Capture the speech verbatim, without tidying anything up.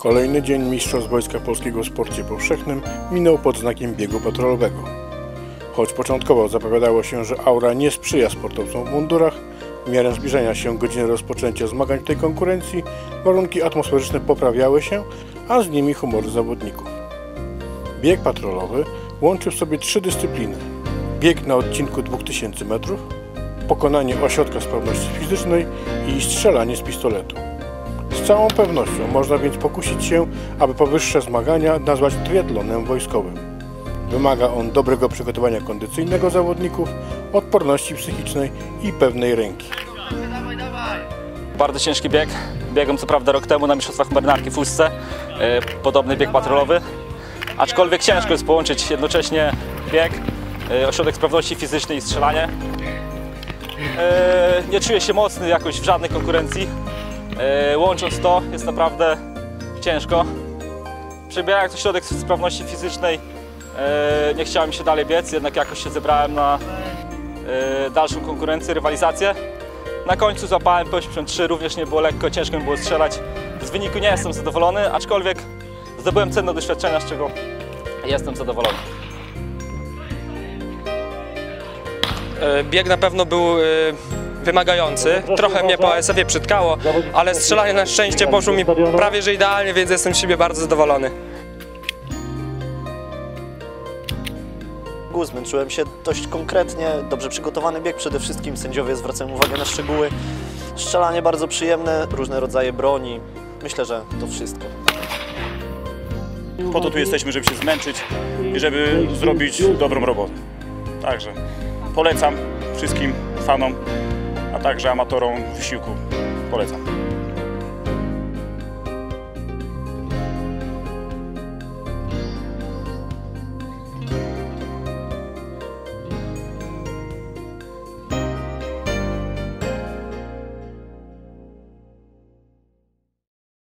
Kolejny dzień Mistrzostw Wojska Polskiego w sporcie powszechnym minął pod znakiem biegu patrolowego. Choć początkowo zapowiadało się, że aura nie sprzyja sportowcom w mundurach, w miarę zbliżania się godziny rozpoczęcia zmagań w tej konkurencji warunki atmosferyczne poprawiały się, a z nimi humory zawodników. Bieg patrolowy łączył w sobie trzy dyscypliny. Bieg na odcinku dwóch tysięcy metrów, pokonanie ośrodka sprawności fizycznej i strzelanie z pistoletu. Z całą pewnością można więc pokusić się, aby powyższe zmagania nazwać triatlonem wojskowym. Wymaga on dobrego przygotowania kondycyjnego zawodników, odporności psychicznej i pewnej ręki. Bardzo ciężki bieg. Biegłem co prawda rok temu na mistrzostwach marynarki w Ustce. Podobny bieg patrolowy. Aczkolwiek ciężko jest połączyć jednocześnie bieg, ośrodek sprawności fizycznej i strzelanie. Nie czuję się mocny jakoś w żadnej konkurencji. Łącząc to jest naprawdę ciężko. Przebierając ośrodek sprawności fizycznej nie chciałem mi się dalej biec, jednak jakoś się zebrałem na dalszą konkurencję, rywalizację. Na końcu złapałem P osiemdziesiąt trzy, również nie było lekko, ciężko mi było strzelać. Z wyniku nie jestem zadowolony, aczkolwiek zdobyłem cenne doświadczenia, z czego jestem zadowolony. Bieg na pewno był wymagający, trochę mnie po A S F-ie przytkało, ale strzelanie na szczęście poszło mi prawie że idealnie, więc jestem z siebie bardzo zadowolony. Zmęczyłem się dość konkretnie, dobrze przygotowany bieg, przede wszystkim sędziowie zwracają uwagę na szczegóły. Strzelanie bardzo przyjemne, różne rodzaje broni, myślę, że to wszystko. Po to tu jesteśmy, żeby się zmęczyć i żeby zrobić dobrą robotę. Także polecam wszystkim fanom, a także amatorom wysiłku. Polecam.